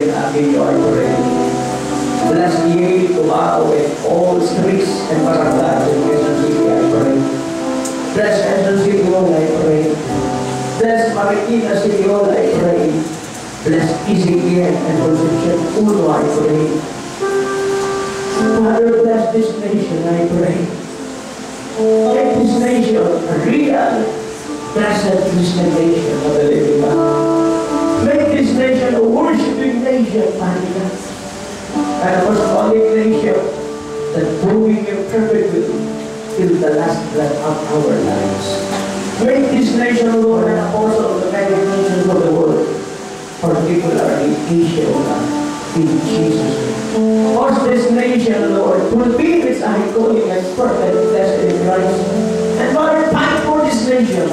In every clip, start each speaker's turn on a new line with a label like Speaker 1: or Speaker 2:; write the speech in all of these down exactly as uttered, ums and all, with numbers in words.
Speaker 1: Akin you, I pray. Bless ye to out in all streets and barangays in Quezon City, I pray. Bless Quezon City Hall, I pray. Bless Marikina City Hall, I pray. Bless Ezekiel and Concepcion Uno, I pray. Father, bless this nation, I pray. Make this nation a real, blessed Christian nation of the living God. Make this nation a worshiping nation, Father God. And a apostolic nation that moving you perfectly till the last breath of our lives. Make this nation, Lord, an apostle of the many nations of the world, particularly Asia, God, in Jesus' name. Cause this nation, Lord, fulfill its high calling and perfect blessed in Christ. And Father, fight for this nation.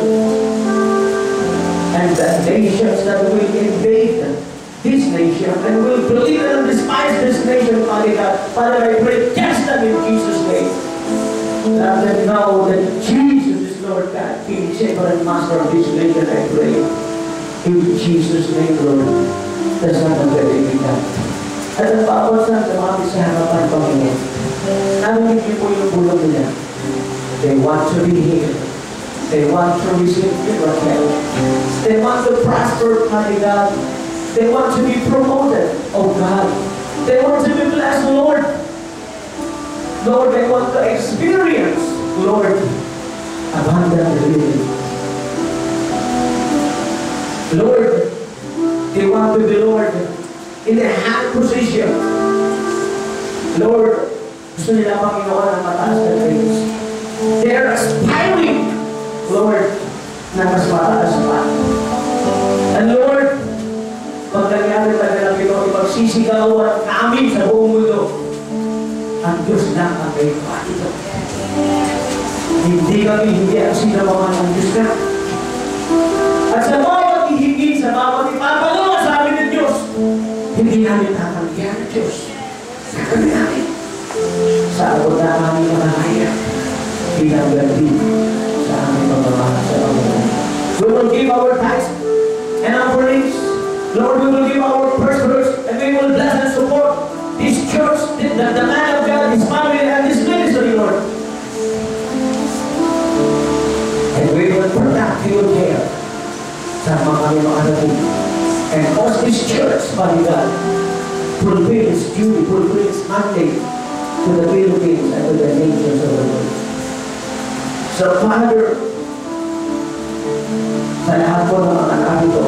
Speaker 1: And the nations that will invade this nation and will believe and despise this nation, Father God. Father, I pray, cast them in Jesus' name. Let them know that Jesus is Lord God, King, Savior, and Master of this nation, I pray. In Jesus' name, Lord, the Son of the living God. At ang bawat sa dumami sa harapan, Panginoon, narinig po yung bulong nila. They want to be healed. They want to receive miracle. They want to prosper, Father God. They want to be promoted, oh God. They want to be blessed, Lord. Lord, they want to experience, Lord, abundant living. Lord, they want to be, Lord, in a high position. Lord, gusto nila Panginoon ang mataas na things. They are aspiring, Lord, na mas mataas pa. And Lord, pag nangyari talaga ng Pinoy, magsisigawan namin sa buong mundo, ang Diyos lang ang may pahito. Hindi kami, hindi ang sinawakan ng Diyos na. At sa bawat ihigit, sa bawat ipapagawa sa amin ng Diyos, hindi namin tatanggihan ng Diyos. Sabi namin, sa abot na kami nakakaya, bilang ganti sa aming pagmamahal sa Panginoon. We will give our tithes and offerings. Lord, we will give our first fruits, and we will bless and support this church, the, the, the man of God, his family, and his ministry, Lord. And we will protect your care sa mga kami mga natin. And cause this church, Father God, fulfill its duty, fulfill its mandate to the Philippines and to the nations of the world. So, Father, sa lahat po ng mga anak ito,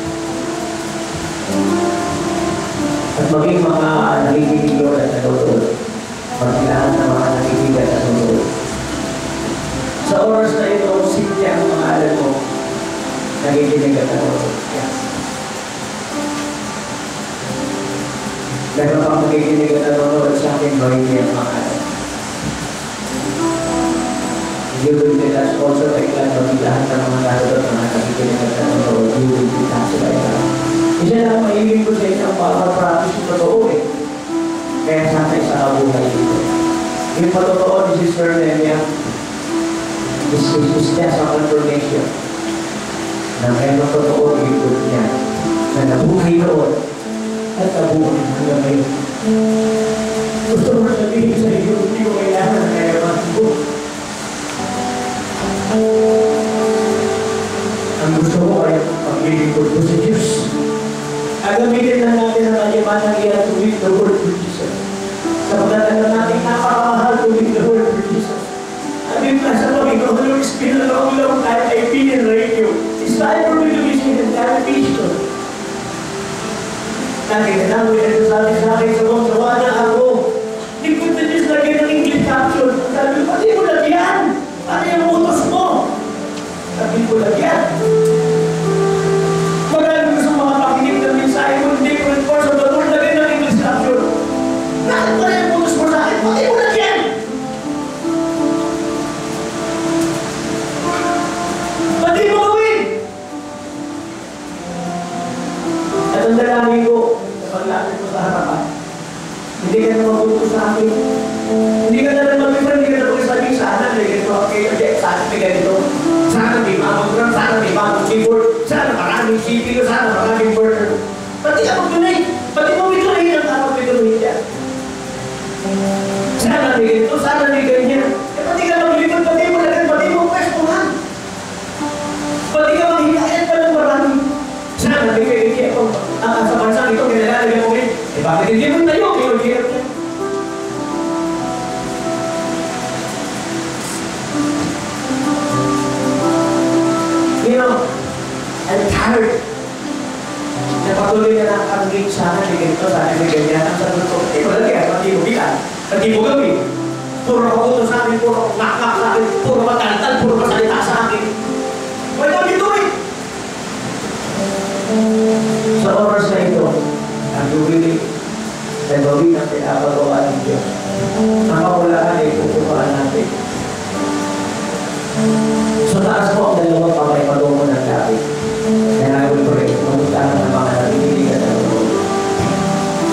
Speaker 1: at maging mga nakikinig at nanonood, magkilaan ng mga nakikinig at nanonood. Sa oras na ito, simple ang pangalan mo, nakikinig at nanonood. Meron pang nakikinig at nanonood sa akin, magiging ang pangalan. You will tell us also like that, maging lahat ng mga nanonood at mga nakikinig at nanonood, you will be touched by God. Isa lang maibig ko sa inyo ang pagpapractice yung totoo eh. Kaya sana isa kabuhay dito. Yung patotoo ni Sister Nemia is, is, is just a confirmation na meron totoo yung ikot niya na nabuhay noon at nabuhay hanggang ngayon. Gusto mo sabihin sa iyo, hindi ko kailangan na kaya matibo. Ang gusto ko ay paglilingkod ko sa Diyos. Agamitin na natin ang kayamanan niya to live the word for Jesus. Sabagat alam natin napakamahal to live the word for Jesus. Amin na sa Panginoon, Lord, Spirit of the Lord, kahit ay piniradio. It's time for me to be seen and television. Nakikinawin ito sa akin sa akin sa kong sawa na ako. Hindi ko na Diyos lagyan ng English caption. Sabi ko, pati mo lagyan. Pati ang utos mo. Sabi ko lagyan. Maraming gusto mga pakinig ng mensahe mo, hindi ko rin force of the Lord lagyan ng English caption. Bakit pa rin ang utos mo sa akin? Pati mo lagyan. Pati mo gawin. At ang dalangin ko, paglapit mo sa harapan, hindi ka na mabuto sa akin. Hindi ka na naman mag-friend, hindi ka na mag-sabi, sana may ganito, okay, okay, sana may ganito, sana may mamag-gram, sana may mamag-keyboard, sana maraming C P U, sana maraming burner. Pati ka mag-donate, pati Eh bakit hindi mo tayo? Hirap-hirap niya. You know, I'm tired. Napatuloy na nakakangit sa akin, may ganito, sa akin, may ganyan. Ang sabi ko, eh, wala kaya, pati mo bilan, pati mo gawin. Puro ako utos sa akin, puro ako ngak-ngak sa akin, puro mataltal, puro masalita sa akin. What are you doing? Sa oras na ito, ang gawin, sa gawin natin, habang